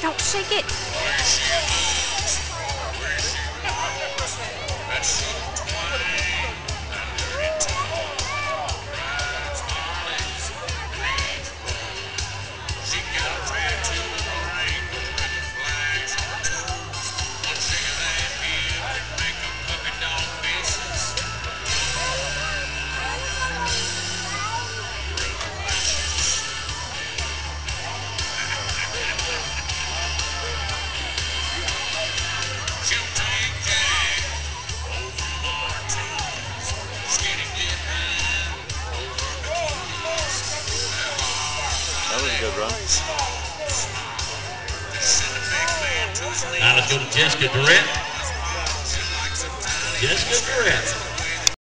Don't shake it. That was a good run. Now let's go to Jessica Durrett. Jessica Durrett.